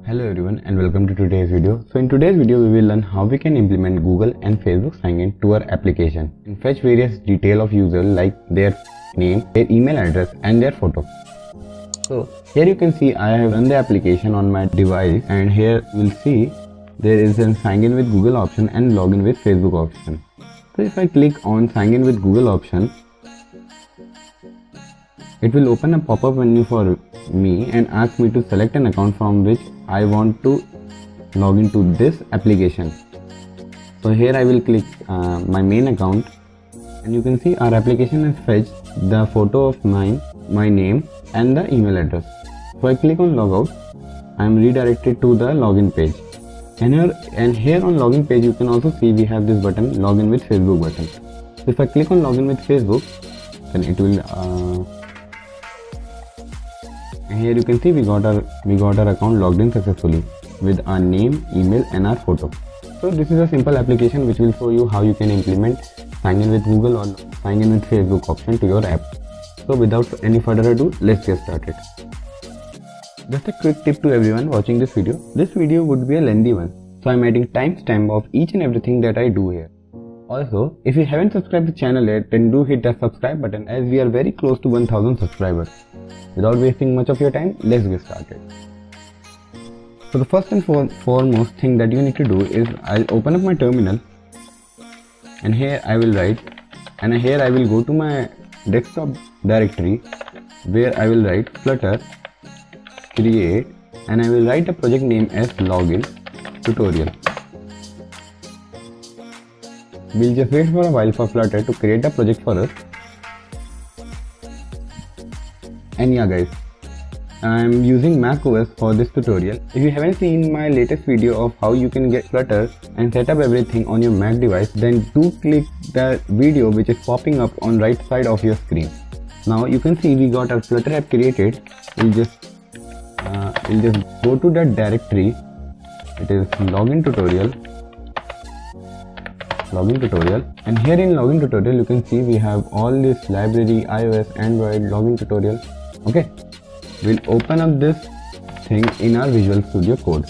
Hello everyone and welcome to today's video. So in today's video we will learn how we can implement Google and Facebook sign-in to our application and fetch various details of user like their name, their email address and their photo. So here you can see I have run the application on my device, and here you will see there is a sign in with Google option and login with Facebook option. So if I click on sign in with Google option, it will open a pop-up menu for me and ask me to select an account from which I want to log into this application. So here I will click my main account, and you can see our application has fetched the photo of mine, my name and the email address. So I click on logout, I am redirected to the login page. And here on login page you can also see we have this button, login with Facebook button. So if I click on login with Facebook, then it will here you can see we got our account logged in successfully with our name, email and our photo. So this is a simple application which will show you how you can implement sign in with Google or sign in with Facebook option to your app. So without any further ado, let's get started. Just a quick tip to everyone watching this video. This video would be a lengthy one, so I'm adding timestamp of each and everything that I do here. Also, if you haven't subscribed to the channel yet, then do hit that subscribe button as we are very close to 1000 subscribers. Without wasting much of your time, let's get started. So the first and foremost thing that you need to do is I'll open up my terminal, and here I will write, and here I will go to my desktop directory where I will write flutter create, and I will write a project name as login tutorial. We'll just wait for a while for Flutter to create a project for us. And yeah guys, I'm using macOS for this tutorial. If you haven't seen my latest video of how you can get Flutter and set up everything on your Mac device, then do click the video which is popping up on right side of your screen. Now you can see we got our Flutter app created. We'll just go to that directory. It is login tutorial, and here in login tutorial you can see we have all this library, iOS, Android, login tutorial. Okay, we'll open up this thing in our Visual Studio Code.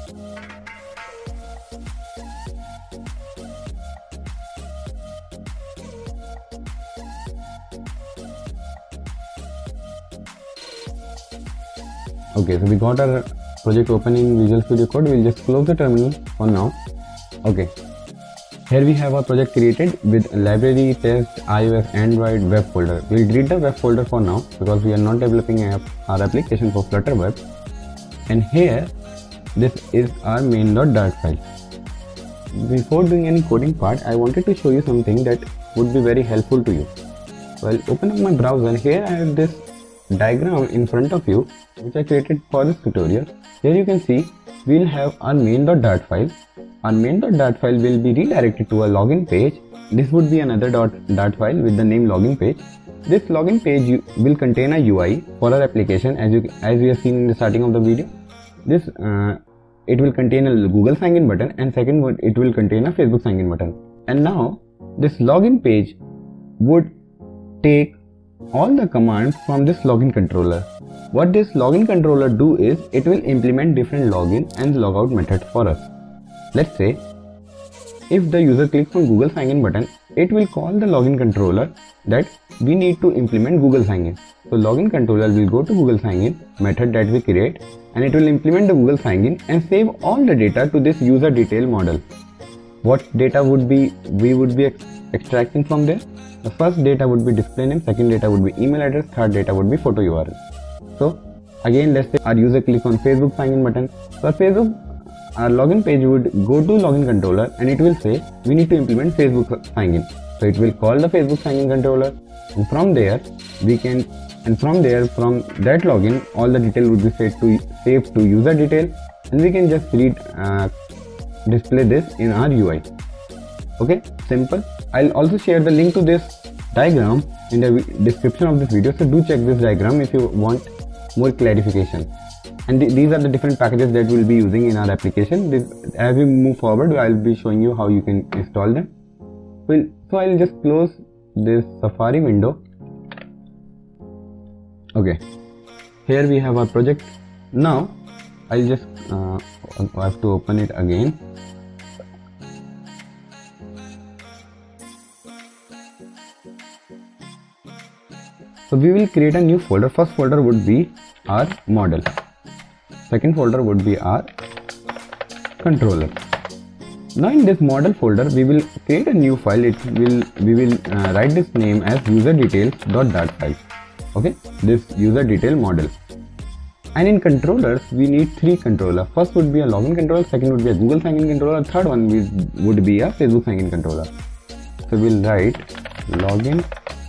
Okay, so we got our project open in Visual Studio Code. We'll just close the terminal for now. Okay, here we have our project created with library, test, iOS, Android, web folder. We'll delete the web folder for now because we are not developing our application for Flutter web. And here, this is our main.dart file. Before doing any coding part, I wanted to show you something that would be very helpful to you. So I'll open up my browser, and here I have this diagram in front of you which I created for this tutorial. Here you can see we'll have our main.dart file. Our main.dart file will be redirected to a login page. This would be another .dart file with the name login page. This login page will contain a UI for our application as we have seen in the starting of the video. This it will contain a Google sign-in button, and second one it will contain a Facebook sign-in button. And now this login page would take all the commands from this login controller. What this login controller do is it will implement different login and logout methods for us. Let's say if the user clicks on Google sign-in button, it will call the login controller that we need to implement Google sign-in. So login controller will go to Google sign-in method that we create, and it will implement the Google sign-in and save all the data to this user detail model. What data we would be extracting from there? The first data would be display name, second data would be email address, third data would be photo URL. So again, let's say our user clicks on Facebook sign-in button. So our login page would go to login controller, and it will say we need to implement Facebook sign-in. So it will call the Facebook sign-in controller, and from there from that login all the detail would be saved to user detail, and we can just display this in our UI. Okay, simple. I'll also share the link to this diagram in the description of this video, so do check this diagram if you want more clarification. And these are the different packages that we'll be using in our application. As we move forward, I'll be showing you how you can install them. So I'll just close this Safari window. Okay, here we have our project. Now I'll just have to open it again. So we will create a new folder. First folder would be our model. Second folder would be our controller. Now in this model folder, we will create a new file. We will write this name as userdetails.dat file. Okay, this user detail model. And in controllers, we need three controllers. First would be a login controller, second would be a Google sign in controller, third one would be a Facebook sign in controller. So we'll write login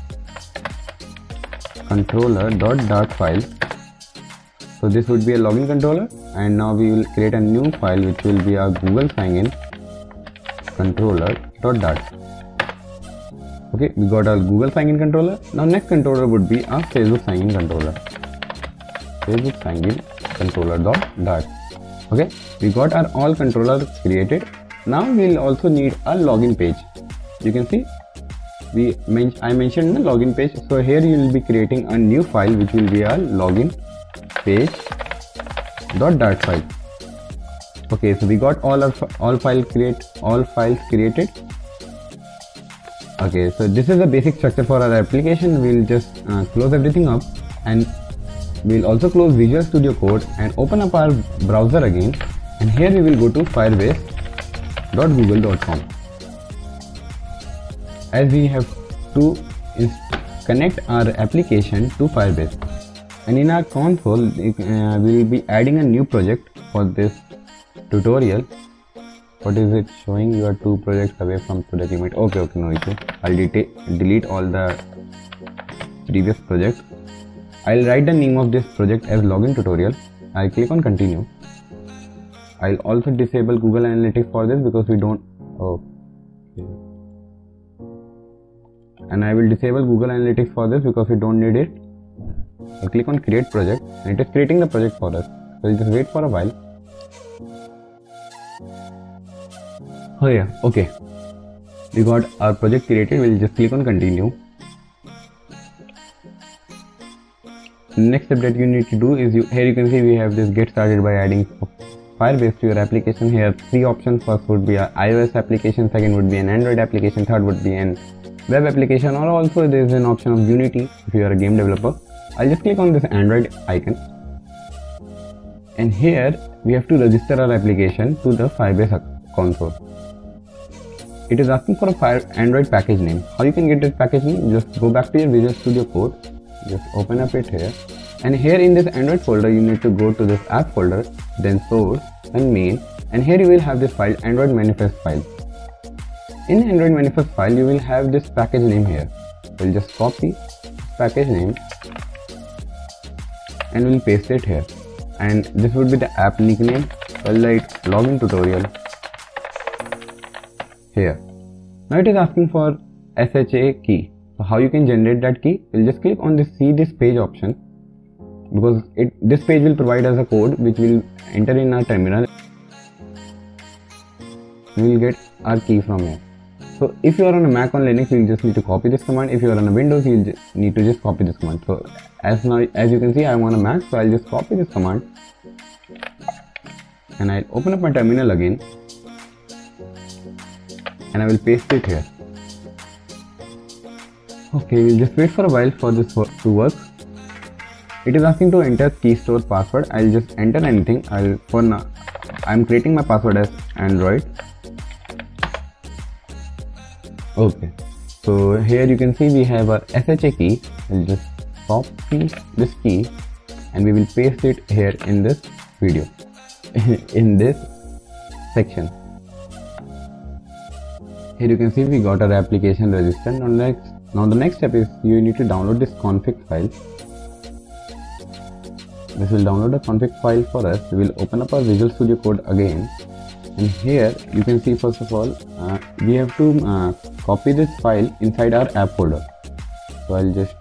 controller.dat file. So this would be a login controller, and now we will create a new file which will be a Google sign in controller.dat. Okay, we got our Google sign in controller. Now next controller would be a Facebook sign in controller. Facebook sign in controller.dat. Okay, we got our all controllers created. Now we'll also need a login page. You can see I mentioned the login page. So here you will be creating a new file which will be a login page.dat file. Okay, so we got all files created. Okay, so this is the basic structure for our application. We'll just close everything up, and we'll also close Visual Studio Code and open up our browser again, and here we will go to firebase.google.com, as we have to connect our application to Firebase. And in our console, we will be adding a new project for this tutorial. What is it showing? You are 2 projects away from project limit. Okay, no issue. I'll delete all the previous projects. I'll write the name of this project as login tutorial. I'll click on continue. I'll also disable Google Analytics for this because we don't. Okay. And I will disable Google Analytics for this because we don't need it. I'll click on create project, and it is creating the project for us. So we'll just wait for a while. Oh yeah, okay. We got our project created. We'll just click on continue. Next step that you need to do is here you can see we have this get started by adding Firebase to your application. Here 3 options. First would be an iOS application, second would be an Android application, third would be an web application, or also there is an option of Unity if you are a game developer. I'll just click on this Android icon, and here we have to register our application to the Firebase console. It is asking for a Android package name. How you can get this package name? Just go back to your Visual Studio Code, just open up it here, and here in this Android folder you need to go to this app folder, then source and main, and here you will have this file, Android manifest file. In Android manifest file you will have this package name here. We'll just copy package name and we'll paste it here, and this would be the app nickname. Well, like login tutorial here. Now it is asking for SHA key. So how you can generate that key? We'll just click on this see this page option, because this page will provide us a code which will enter in our terminal. We will get our key from here. So if you are on a Mac or Linux, you will just need to copy this command. If you are on a Windows, you will need to just copy this command. So as you can see, I am on a Mac, so I'll just copy this command and I'll open up my terminal again, and I will paste it here. Okay, we'll just wait for a while for this to work. It is asking to enter key store password. I'll just enter anything. For now, I'm creating my password as Android. Okay, so here you can see we have our SHA key. We'll just copy this key and we will paste it here in this video, in this section. Here you can see we got our application registered. Now the next step is you need to download this config file. This will download the config file for us. We will open up our Visual Studio Code again, and here you can see first of all we have to copy this file inside our app folder. So I'll just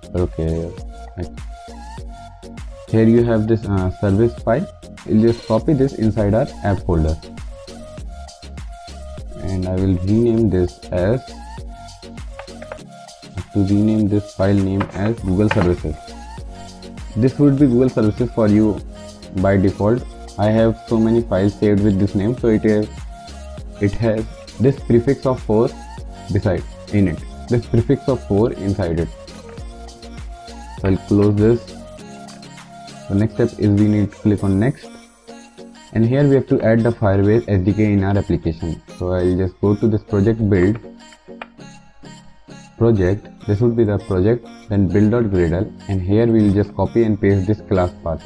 here you have this service file. We'll just copy this inside our app folder, and I will rename this as file name as Google Services. This would be Google Services for you by default. I have so many files saved with this name, so it has this prefix of 4 beside in it. This prefix of 4 inside it. So I'll close this. The next step is we need to click on next, and here we have to add the Firebase SDK in our application. So I'll just go to this project build project. This would be the project, then build.gradle, and here we will just copy and paste this class path.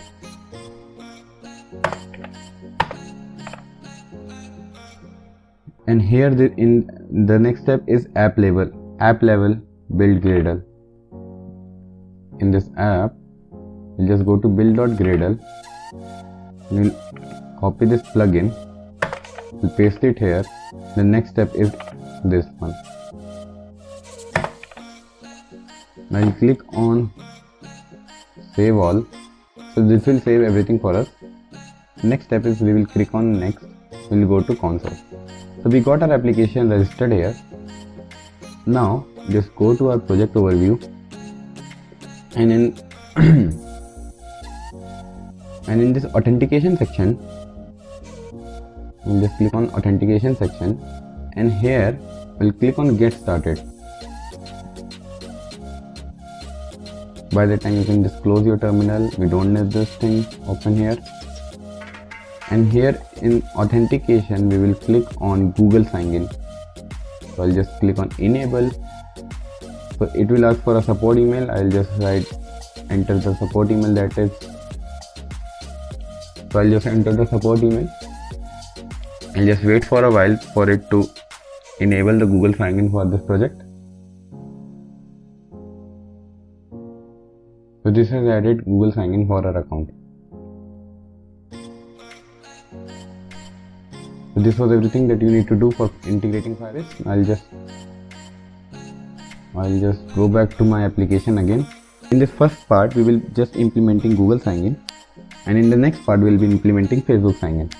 And here in the next step is app level build Gradle. In this app, we'll just go to build.gradle. We'll copy this plugin. We'll paste it here. The next step is this one. Now you click on save all. So this will save everything for us. Next step is we will click on next. We'll go to console. So we got our application registered here. Now just go to our project overview, and in this authentication section, we'll just click on authentication section, and here we'll click on get started. By the time you can just close your terminal, we don't need this thing open here. And here in authentication, we will click on Google Sign In. So I'll just click on enable. So it will ask for a support email. I'll just enter the support email that is. So I'll just enter the support email. I'll just wait for a while for it to enable the Google Sign In for this project. So this has added Google Sign In for our account. So this was everything that you need to do for integrating Firebase. I'll just go back to my application again. In this first part, we will just implementing Google Sign In, and in the next part, we will be implementing Facebook Sign In.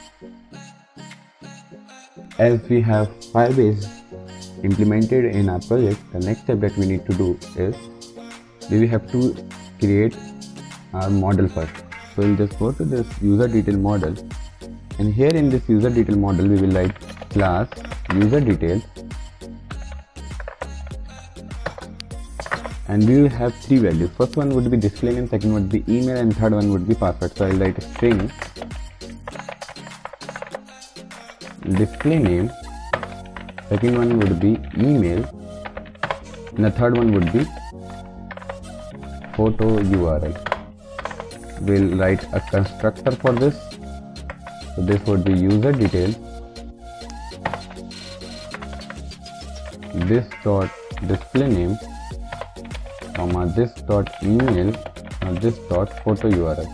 As we have Firebase implemented in our project, the next step that we need to do is we will have to create our model first. So we'll just go to this user detail model, and here in this user detail model we will write class user details, and we will have 3 values. First one would be display name, second would be email, and third one would be password. So I'll write a string display name, second one would be email, and the third one would be photo URL. We'll write a constructor for this. So this would be user details, this dot display name, comma this dot email, and this dot photo URL.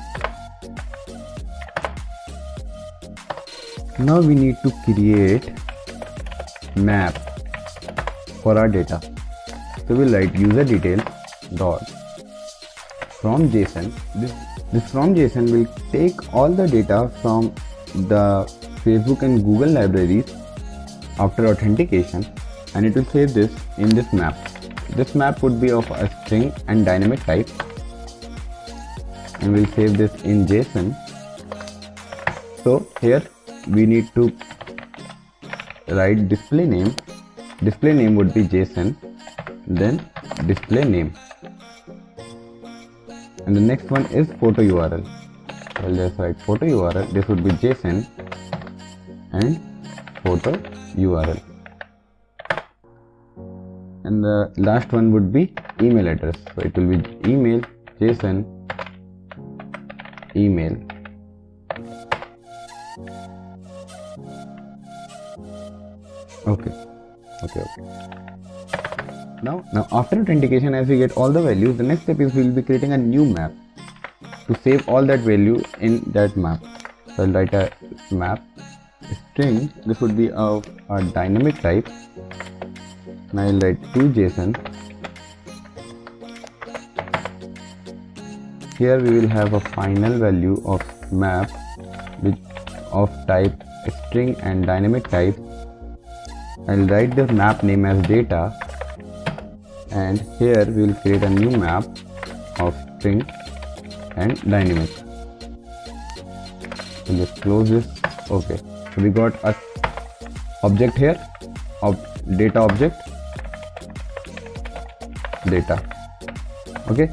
Now we need to create map for our data. So we'll write user details dot from JSON. This from JSON will take all the data from the Facebook and Google libraries after authentication, and it will save this in this map. This map would be of a string and dynamic type, and we'll save this in JSON. So here we need to write display name. Display name would be JSON, then display name, and the next one is photo URL. I'll just write photo URL. This would be JSON and photo URL, and the last one would be email address. So it will be email JSON email. Okay. Now after authentication, as we get all the values, the next step is we will be creating a new map to save all that value in that map. So I'll write a map string. This would be of a dynamic type. Now I'll write to JSON. Here we will have a final value of map which of type string and dynamic type. I'll write the map name as data, and here we will create a new map of string and dynamic. We'll just close this. Okay, so we got a object here of data object, data. Okay,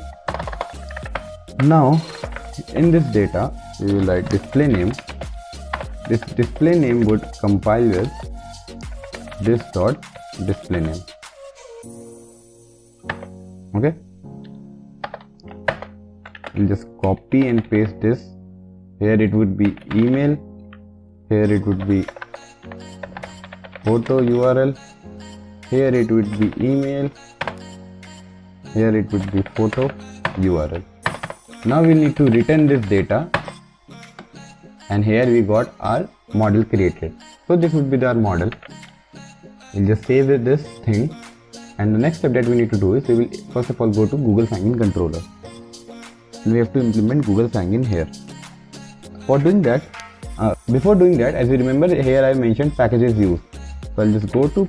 now in this data we will write display name. This display name would compile with this dot display name. Okay, we'll just copy and paste this. Here it would be email, here it would be photo URL, here it would be email, here it would be photo URL. Now we need to return this data, and here we got our model created. So this would be our model. We'll just save this thing, and the next step that we need to do is we will first of all go to Google Sign-in controller. We have to implement Google Sign-in here. For doing that, before doing that, as you remember, here I mentioned packages used. So I'll just go to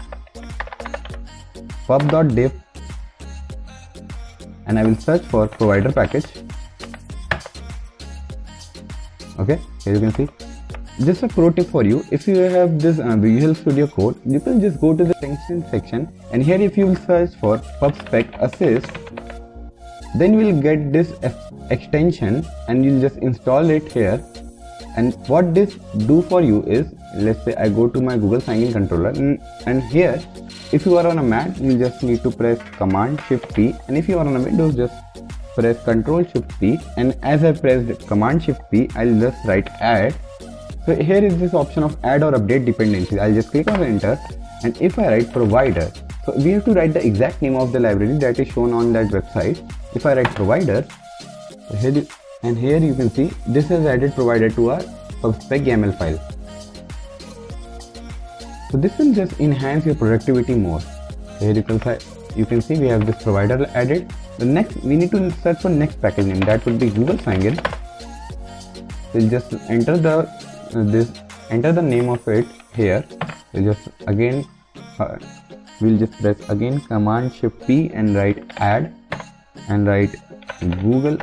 pub.diff and I will search for provider package. Okay, here you can see. Just a pro tip for you, if you have this Visual Studio Code, you can just go to the extension section, and here if you will search for PubSpec Assist, then you will get this extension and you'll just install it here. And what this do for you is, let's say I go to my Google Sign-in controller, and here if you are on a Mac, you just need to press Command Shift P, and if you are on a Windows, just press Control Shift P, and as I pressed Command Shift P, I'll just write add. So here is this option of add or update dependencies. I'll just click on enter, and if I write provider, so we have to write the exact name of the library that is shown on that website. If I write provider, here you can see this has added provider to our PubSpec YAML file. So this will just enhance your productivity more. Here you can see we have this provider added. The next we need to search for next package name, that would be Google Sign-in. We'll just enter the name of it here. We'll just press again Command Shift P and write add and write Google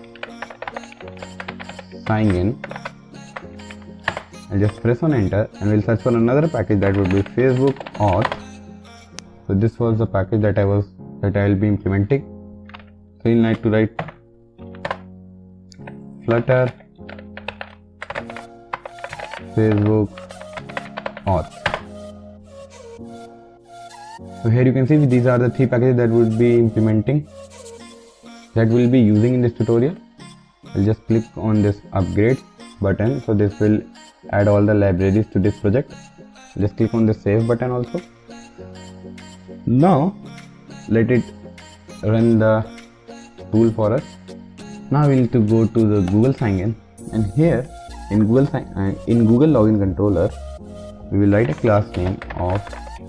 Sign-in. I'll just press on enter and we'll search for another package that would be Facebook Auth. So this was the package that I will be implementing. So you'll need to write Flutter Facebook Auth. So here you can see these are the 3 packages that would be implementing, that we'll be using in this tutorial. I'll just click on this upgrade button, so this will add all the libraries to this project. Just click on the save button also. Now let it run the tool for us. Now we need to go to the Google Sign-in, and here in Google Login Controller we will write a class name of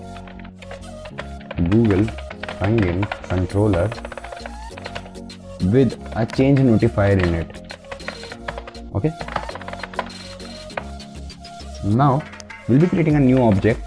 Google Sign-in Controller with a change notifier in it. Okay, now we'll be creating a new object,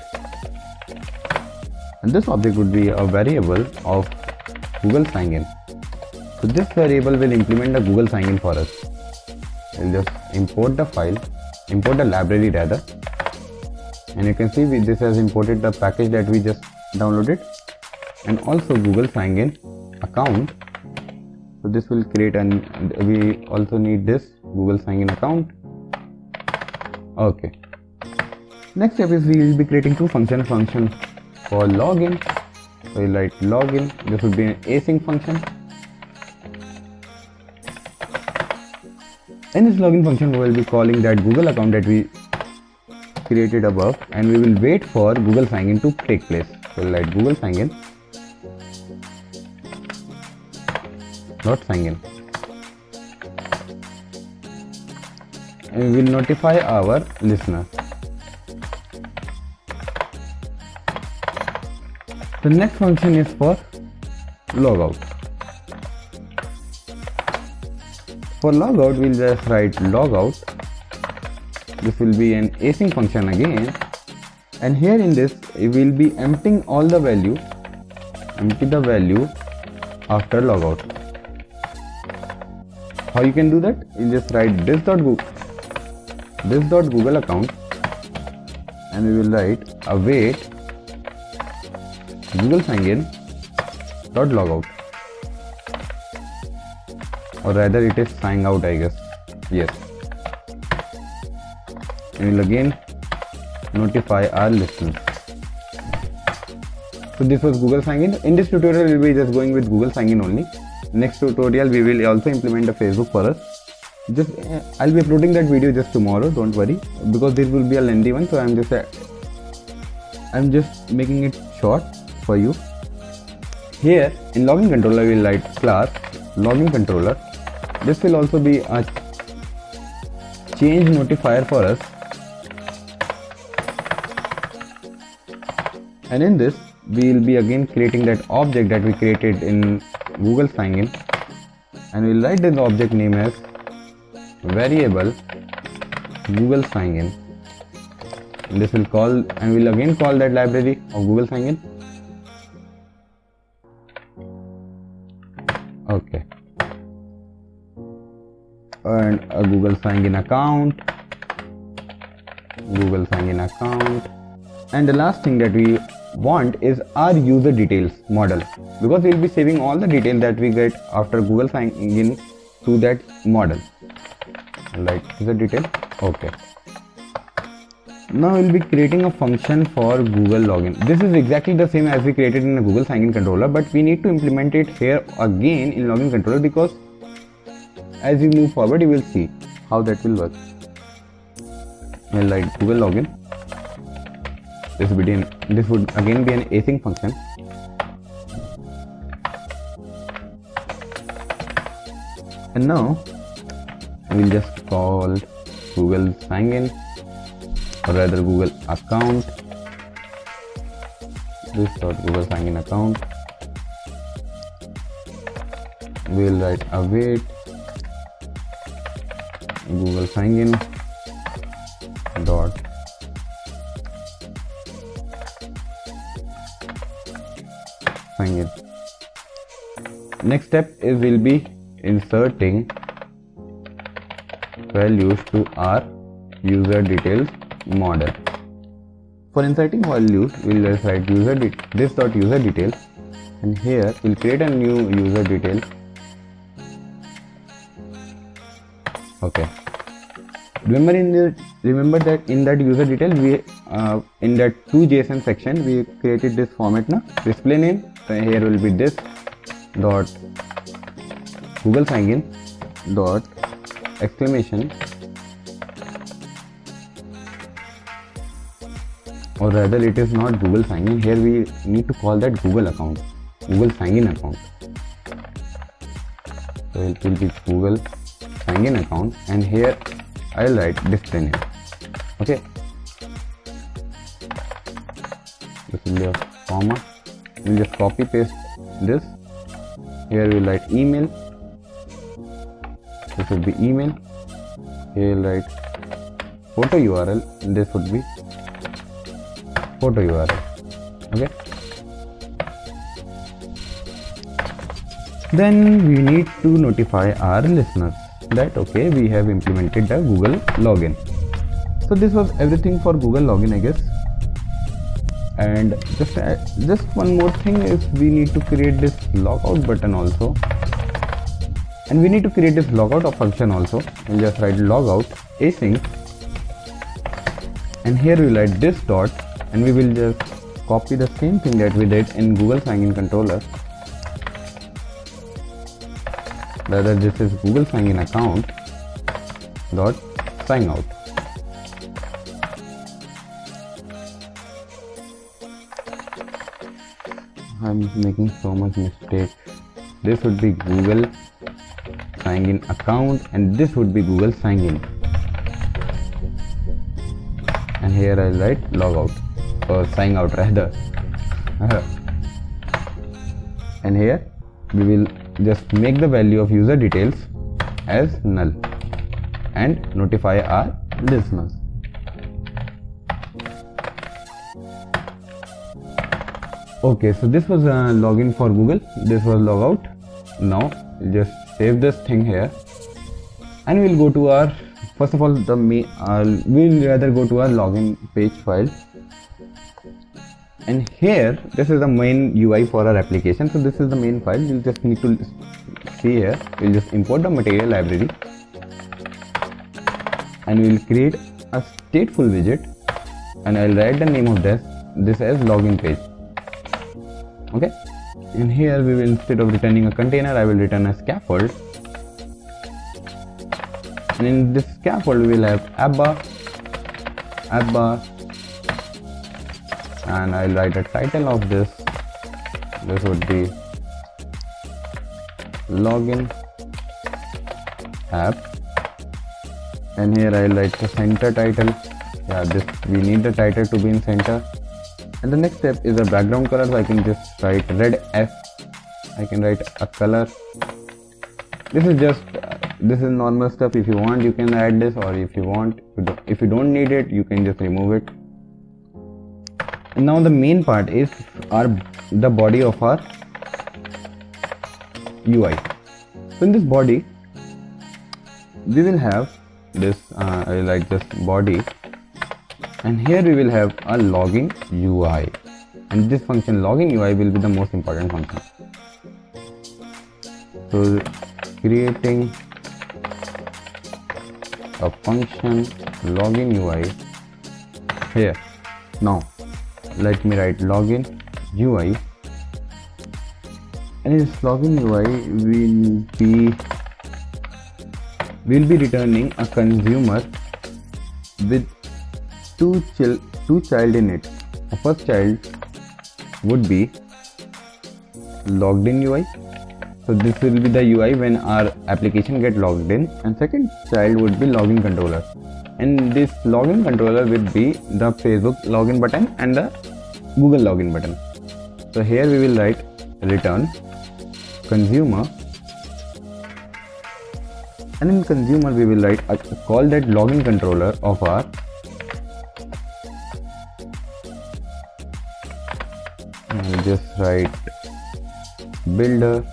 and this object would be a variable of Google Sign-in. So this variable will implement the Google Sign-in for us. We'll just import the library rather, and you can see this has imported the package that we just downloaded, and also Google Sign-in account. So this will create, and we also need this Google Sign-in account. Okay, next step is we will be creating 2 function for login. So we'll write login. This would be an async function. In this login function we will be calling that Google account that we created above, and we will wait for Google Sign-in to take place. So we'll write Google Sign-in dot sign-in, and we will notify our listener. The next function is for logout. For logout, we'll just write logout. This will be an async function again, and here in this we will be emptying all the value, empty the value after logout. How you can do that? You just write this dot Google. this dot Google account, and we will write await Google sign in dot logout, or rather it is sign out, I guess. Yes, and we will again notify our listeners. So this was Google sign in. In this tutorial we will be just going with Google sign in only. Next tutorial we will also implement the Facebook for us. Just I'll be uploading that video just tomorrow, don't worry, because this will be a lengthy one, so I'm just making it short for you. Here in login controller we will write class login controller. This will also be a change notifier for us, and in this we will be again creating that object that we created in Google sign in, and we'll write the object name as variable Google sign in. And this will call, and we'll again call that library of Google sign in. Okay, and a Google sign in account, Google sign in account. And the last thing that we want is our user details model, because we'll be saving all the details that we get after Google sign in to that model, like user detail. Okay, now we'll be creating a function for Google login. This is exactly the same as we created in a Google sign in controller, but we need to implement it here again in login controller, because as we move forward you will see how that will work. We'll write Google login. This would again be an async function. And now we'll just call Google sign in, or rather Google account. This dot Google sign in account. We'll write await Google sign in dot sign in. Next step is we'll be inserting values to our user details model. For inserting values, we'll just write this dot user details, and here we'll create a new user detail. Okay. Remember that in that user detail we in that to.json section we created this format now, display name. So here will be this dot Google sign in dot exclamation, or rather it is not Google sign in. Here we need to call that Google account, Google sign in account. So it will be Google sign in account, and here I'll write display name. Okay, this will be a comma. We'll just copy paste this. Here we'll write email. This would be email. Here we'll write photo URL, and this would be photo URL. Okay. Then we need to notify our listeners that okay, we have implemented the Google login. So this was everything for Google login, I guess. And just one more thing is we need to create this logout button also, and we need to create this logout of function also. We'll just write logout async, and here we'll write this dot, and we will just copy the same thing that we did in Google sign in controller. Rather, this is Google sign in account dot sign out. I'm making so much mistake. This would be Google sign in account, and this would be Google sign in. And here I'll write logout, or sign out rather. And here we will just make the value of user details as null and notify our listeners. Okay, so this was a login for Google. This was logout. Now just save this thing here, and we'll go to our first of all, we'll rather go to our login page file, and here this is the main UI for our application. So this is the main file. You'll just need to see here. We'll just import the material library, and we'll create a stateful widget, and I'll write the name of this as login page. Okay, and here we will, instead of returning a container, I will return a scaffold, and in this scaffold we will have app bar, and I'll write a title of this. This would be login app, and here I'll write the center title. We need the title to be in center. And the next step is a background color, so I can just write red F. I can write a color. This is normal stuff. If you want, you can add this, or if you don't need it, you can just remove it. And now the main part is the body of our UI. So in this body, we will have this. I will write just body. And here we will have a login UI, and this function login UI will be the most important function. So creating a function login UI here. Now let me write login UI, and in this login UI we'll be returning a consumer with two child in it. The first child would be logged in UI. So this will be the UI when our application get logged in, and second child would be login controller, and this login controller will be the Facebook login button and the Google login button. So here we will write return consumer, and in consumer we will write call that login controller of our I'll just write builder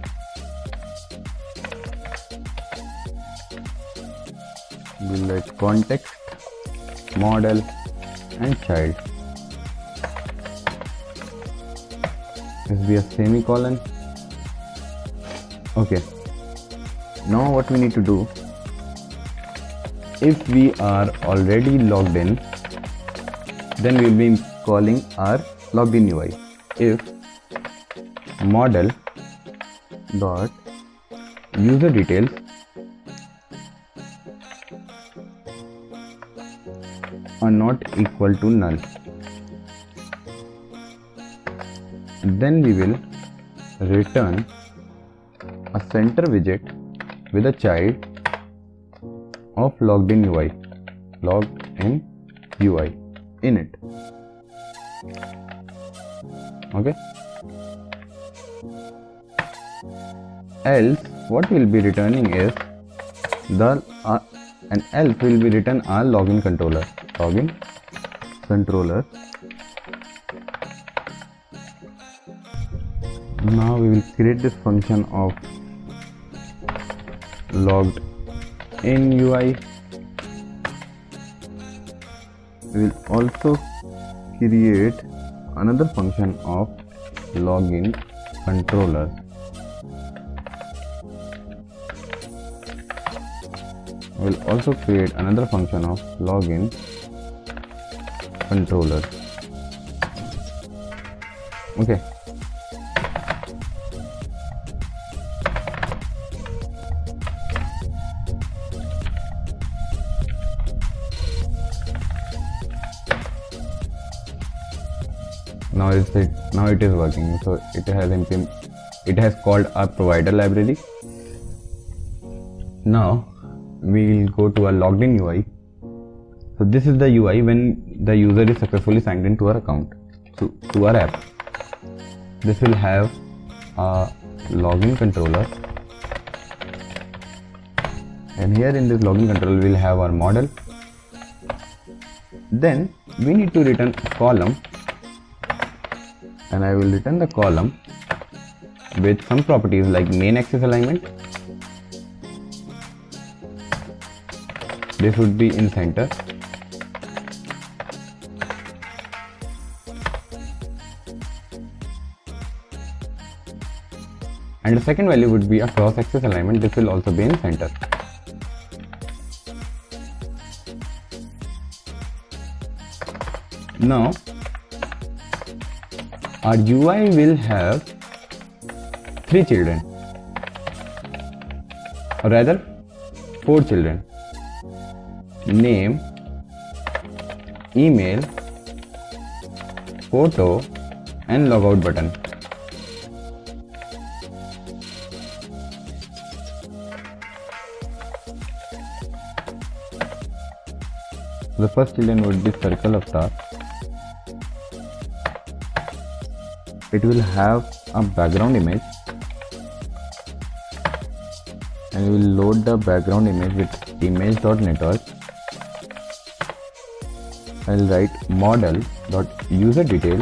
we'll write context model and child. This will be a semicolon. Okay, now what we need to do, if we are already logged in, then we will be calling our login UI. If model dot user details are not equal to null, then we will return a center widget with a child of logged in UI in it. Okay, else what will be returning is and else will be written our login controller. Now we will create this function of logged in UI. We will also create another function of login controller. We will also create another function of login controller. Okay. Now it is working. So it has called our provider library. Now we will go to our logged in UI. So this is the UI when the user is successfully signed into our account, to our app. This will have a login controller, and here in this login controller we will have our model. Then we need to return a column, and I will return the column with some properties like main axis alignment, this would be in center. And the second value would be a cross-axis alignment. This will also be in center. Now, our UI will have 3 children, or rather 4 children: name, email, photo, and logout button. The first children would be circle avatar. It will have a background image, and we will load the background image with image.network. I will write model.userdetails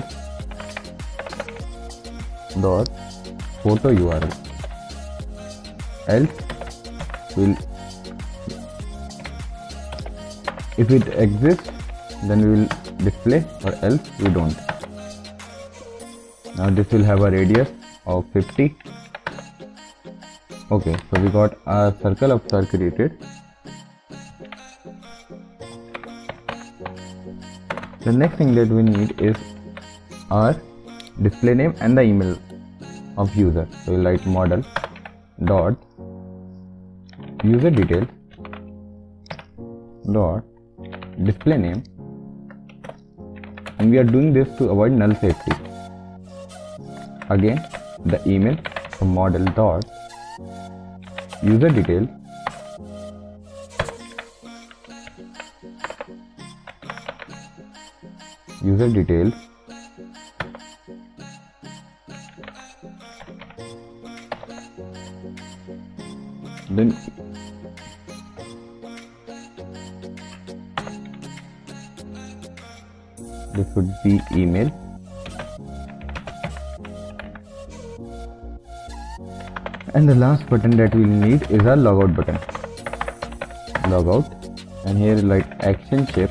dot photo URL. Else will, if it exists, then we will display, or else we don't. Now this will have a radius of 50. Okay, so we got a circle avatar created. The next thing that we need is our display name and the email of user. So we'll write model dot user details dot display name, and we are doing this to avoid null safety. Again, the email, so model dot user details then this would be email, and the last button that we'll need is our logout button. Logout, and here like action chip.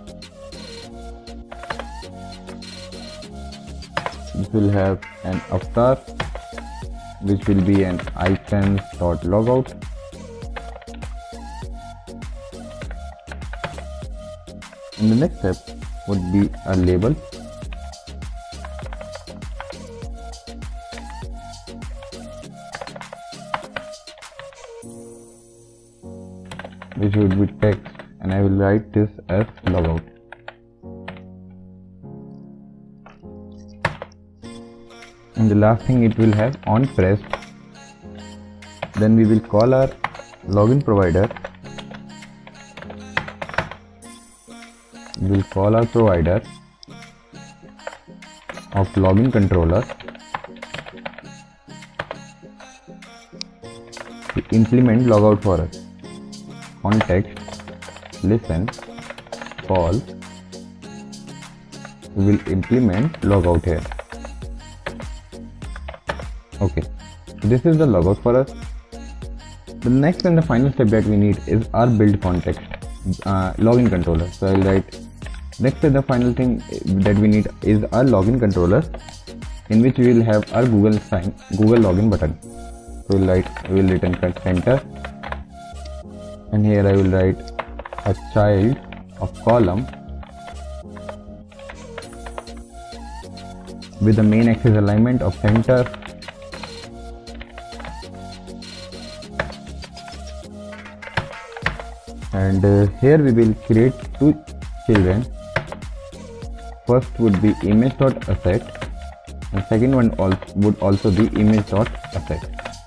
This will have an avatar, which will be an icons.logout. And the next step would be a label. Which would be text, and I will write this as logout. And the last thing it will have on pressed. Then we will call our login provider. We will call our provider of login controller to implement logout for us. Context, listen, call. We will implement logout here. Okay, so this is the logout for us. The next and the final step that we need is our build context, login controller. So I will write, next and the final thing that we need is our login controller, in which we will have our Google login button. So we will return center, and here I will write a child of column with the main axis alignment of center. And here we will create 2 children. First would be image.asset, and second one would also be image.asset.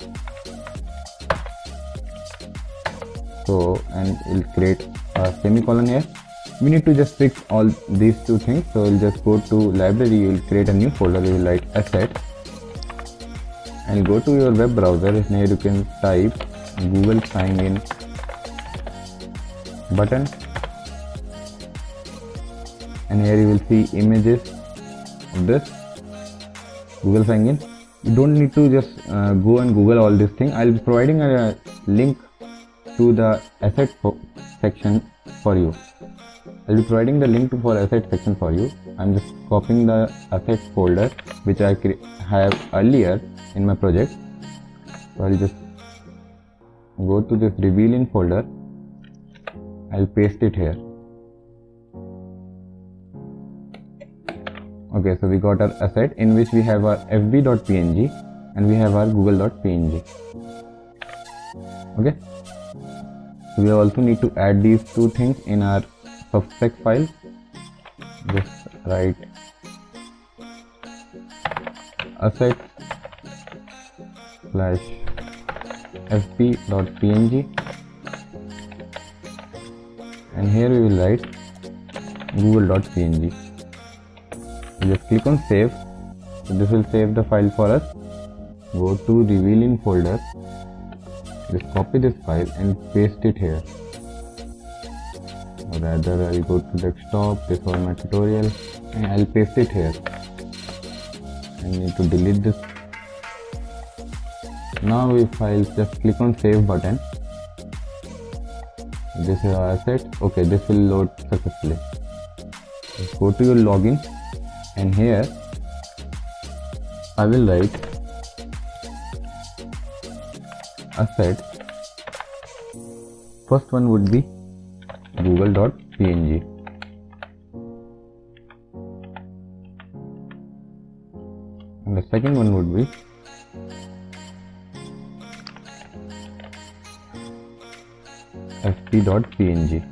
So, and we'll create a semicolon here. We need to just fix all these 2 things. So we'll just go to library, you will create a new folder, you will write asset, and go to your web browser, and here you can type Google sign in button, and here you will see images of this Google sign in. You don't need to just go and Google all this thing. I'll be providing a link to the asset section for you. I'll be providing the link for asset section for you. I'm just copying the asset folder which I have earlier in my project. So I'll just go to this reveal in folder. I'll paste it here. Okay, so we got our asset in which we have our fb.png and we have our google.png. Okay, so we also need to add these two things in our subspec file. Just write asset /fb.png and here we will write google.png. Just click on save. So this will save the file for us. Go to reveal in folder. Just copy this file and paste it here. Or rather, I'll go to desktop. This was my tutorial, and I'll paste it here. I need to delete this. Now if I'll just click on save button. This is our asset. Okay, this will load successfully. Just go to your login. And here I will write asset. First one would be google.png. And the second one would be fb.png.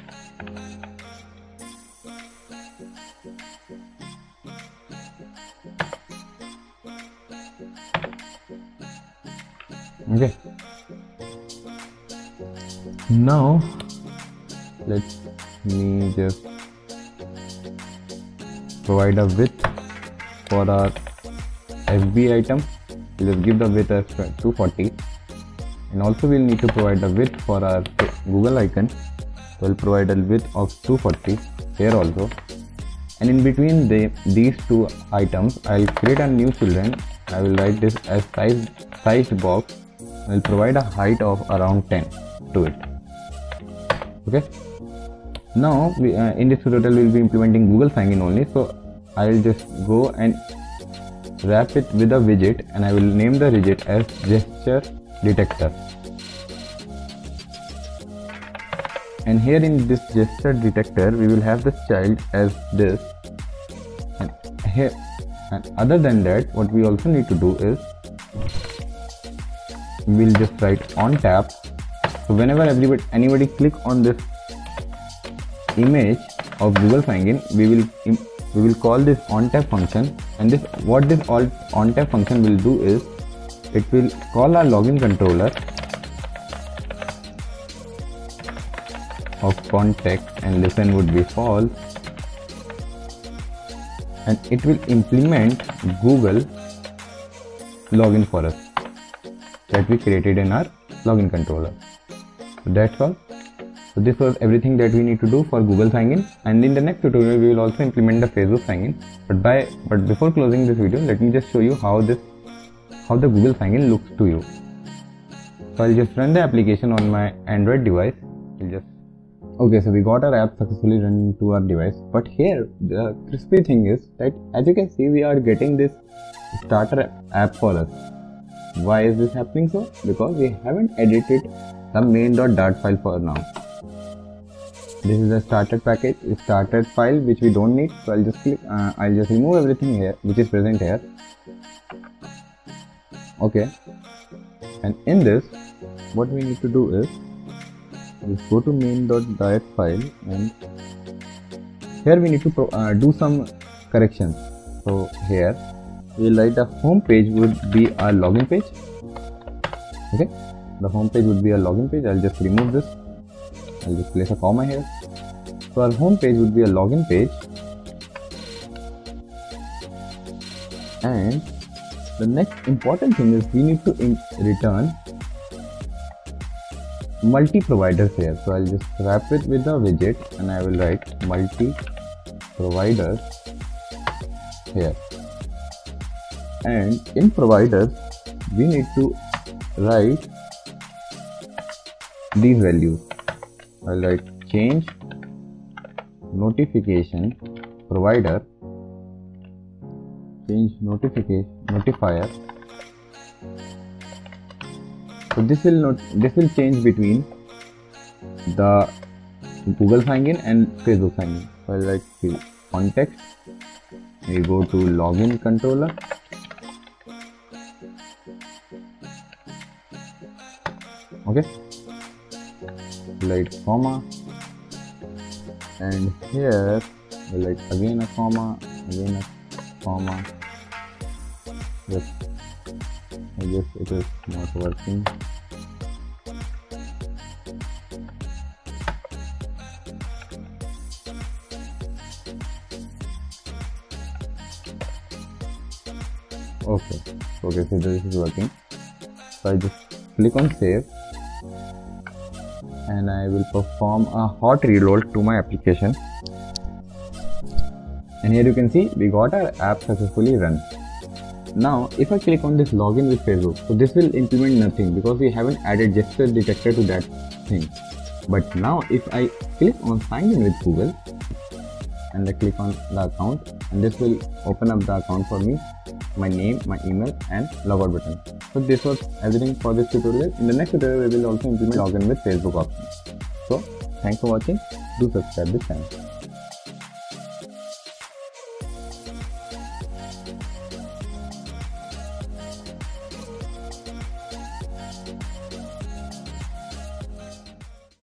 Okay, now let me just provide a width for our FB item. We'll just give the width as 240, and also we'll need to provide the width for our Google icon. So we'll provide a width of 240 here also, and in between these two items I'll create a new children. I will write this as sized box. I'll provide a height of around 10 to it. Okay, now in this tutorial we'll be implementing Google Sign-in only, so I'll just go and wrap it with a widget, and I will name the widget as gesture detector. And here in this gesture detector we will have this child as this, and here, and other than that what we also need to do is we'll just write on tap. So whenever anybody click on this image of Google Sign-in, we will call this on tap function, and what this on tap function will do is it will call our login controller of contact, and listen would be false, and it will implement Google login for us that we created in our login controller. So that's all. So this was everything that we need to do for Google Sign-in, and in the next tutorial we will also implement the Facebook Sign-in. But before closing this video, let me just show you how the Google Sign-in looks to you. So I'll just run the application on my Android device. Okay, so we got our app successfully run to our device, but here the crispy thing is that as you can see we are getting this starter app for us. Why is this happening so? Because we haven't edited the main.dart file for now. This is the started package, started file which we don't need. So I'll just remove everything here which is present here. Okay, and in this what we need to do is just go to main.dart file, and here we need to do some corrections. So here we'll write the home page would be our login page. Okay, the home page would be a login page. I'll just remove this. I'll just place a comma here. So our home page would be a login page, and the next important thing is we need to return multi-providers here. So I'll just wrap it with a widget, and I will write multi-providers here. And in providers we need to write these values. I'll write change notification provider, change notifier. So this will change between the Google sign in and Facebook sign in. So I'll write context. We go to login controller. Okay, like comma, and here we like again a comma, again a comma. Yes, I guess it is not working. Okay, so this is working. So I just click on save, and I will perform a hot reload to my application. And here you can see we got our app successfully run. Now if I click on this login with Facebook, so this will implement nothing because we haven't added gesture detector to that thing. But now if I click on sign in with Google and I click on the account, and this will open up the account for me, my name, my email and logout button. So this was everything for this tutorial. In the next tutorial we will also implement login with Facebook option. So thanks for watching. Do subscribe this channel.